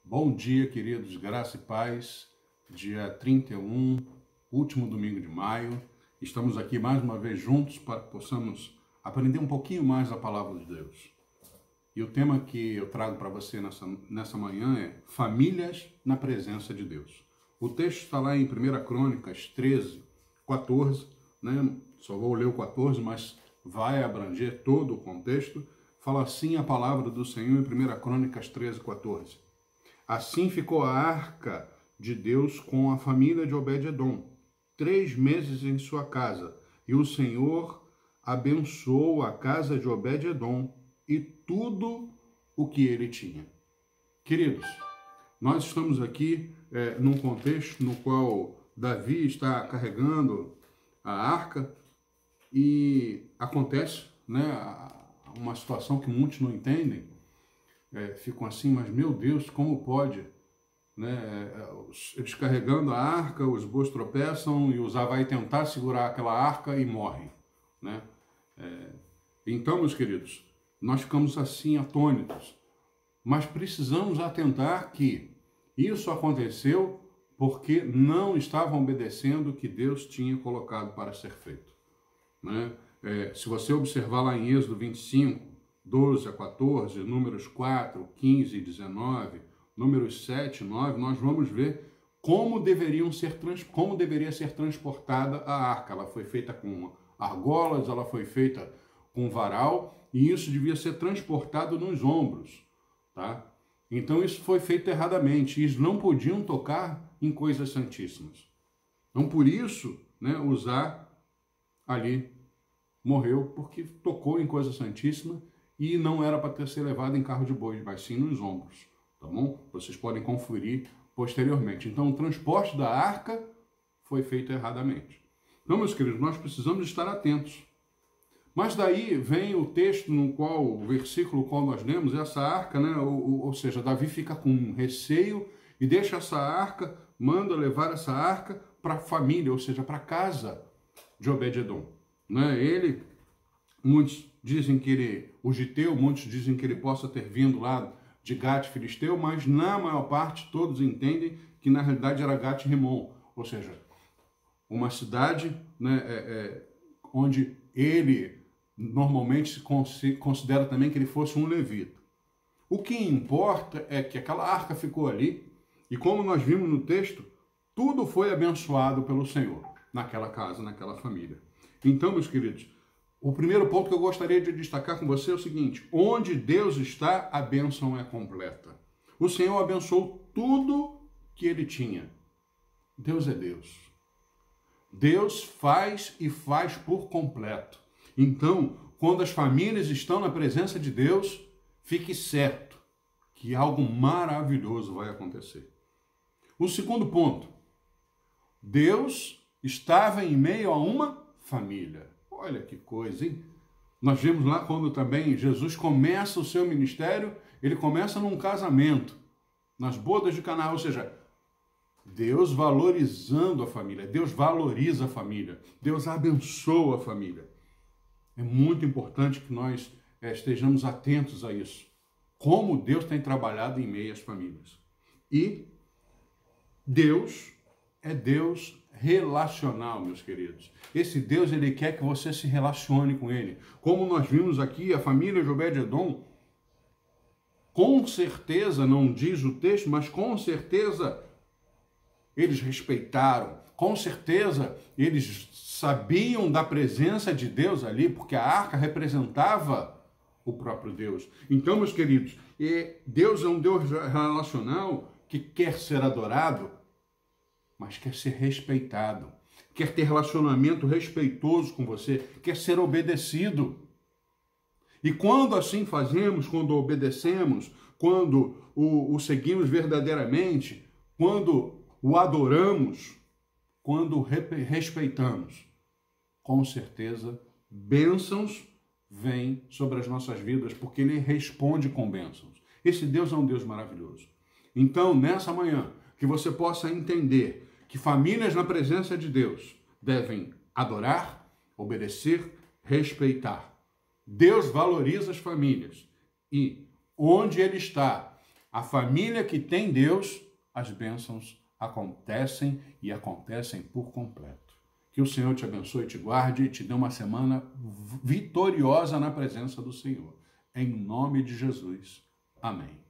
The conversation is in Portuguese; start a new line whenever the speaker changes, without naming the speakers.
Bom dia, queridos, graça e paz, dia 31, último domingo de maio. Estamos aqui mais uma vez juntos para que possamos aprender um pouquinho mais da palavra de Deus. E o tema que eu trago para você nessa manhã é famílias na presença de Deus. O texto está lá em 1 Crônicas 13, 14, né? Só vou ler o 14, mas vai abranger todo o contexto. Fala assim a palavra do Senhor em 1 Crônicas 13, 14. Assim ficou a arca de Deus com a família de Obed-edom, 3 meses em sua casa, e o Senhor abençoou a casa de Obed-edom e tudo o que ele tinha. Queridos, nós estamos aqui num contexto no qual Davi está carregando a arca e acontece, né, uma situação que muitos não entendem. Ficam assim, mas meu Deus, como pode? Né? Eles carregando a arca, os bois tropeçam e Uzá vai tentar segurar aquela arca e morrem. Né? Então, meus queridos, nós ficamos assim atônitos, mas precisamos atentar que isso aconteceu porque não estavam obedecendo o que Deus tinha colocado para ser feito. Né? Se você observar lá em Êxodo 25, 12 a 14, números 4, 15 e 19, números 7 e 9, nós vamos ver como deveria ser transportada a arca. Ela foi feita com argolas, ela foi feita com varal, e isso devia ser transportado nos ombros. Tá? Então isso foi feito erradamente, e eles não podiam tocar em coisas santíssimas. Então por isso, né, Uzá ali morreu, porque tocou em coisa santíssima, e não era para ter sido levado em carro de boi, mas sim nos ombros, tá bom? Vocês podem conferir posteriormente. Então, o transporte da arca foi feito erradamente. Então, meus queridos, nós precisamos estar atentos. Mas daí vem o texto no qual, o versículo no qual nós lemos, essa arca, né? Ou seja, Davi fica com receio e deixa essa arca, manda levar essa arca para a família, ou seja, para a casa de Obed-edom. Né? Muitos dizem que o Giteu, muitos dizem que ele possa ter vindo lá de Gate Filisteu, mas na maior parte todos entendem que na realidade era Gate Rimon, ou seja, uma cidade, né, onde ele normalmente se considera também que ele fosse um levita. O que importa é que aquela arca ficou ali e, como nós vimos no texto, tudo foi abençoado pelo Senhor naquela casa, naquela família. Então, meus queridos, o primeiro ponto que eu gostaria de destacar com você é o seguinte: onde Deus está, a bênção é completa. O Senhor abençoou tudo que ele tinha. Deus é Deus. Deus faz e faz por completo. Então, quando as famílias estão na presença de Deus, fique certo que algo maravilhoso vai acontecer. O segundo ponto: Deus estava em meio a uma família. Olha que coisa, hein? Nós vemos lá quando também Jesus começa o seu ministério, ele começa num casamento, nas bodas de Caná, ou seja, Deus valorizando a família, Deus valoriza a família, Deus abençoa a família. É muito importante que nós estejamos atentos a isso. Como Deus tem trabalhado em meio às famílias. E Deus é Deus relacional, meus queridos. Esse Deus, ele quer que você se relacione com ele. Como nós vimos aqui, a família de Obed-edom, com certeza, não diz o texto, mas com certeza eles respeitaram, com certeza eles sabiam da presença de Deus ali, porque a arca representava o próprio Deus. Então, meus queridos, Deus é um Deus relacional que quer ser adorado, mas quer ser respeitado, quer ter relacionamento respeitoso com você, quer ser obedecido. E quando assim fazemos, quando obedecemos, quando o seguimos verdadeiramente, quando o adoramos, quando respeitamos, com certeza bênçãos vêm sobre as nossas vidas, porque ele responde com bênçãos. Esse Deus é um Deus maravilhoso. Então, nessa manhã, que você possa entender que famílias na presença de Deus devem adorar, obedecer, respeitar. Deus valoriza as famílias e onde ele está, A família que tem Deus, as bênçãos acontecem e acontecem por completo. Que o Senhor te abençoe, te guarde e te dê uma semana vitoriosa na presença do Senhor. Em nome de Jesus. Amém.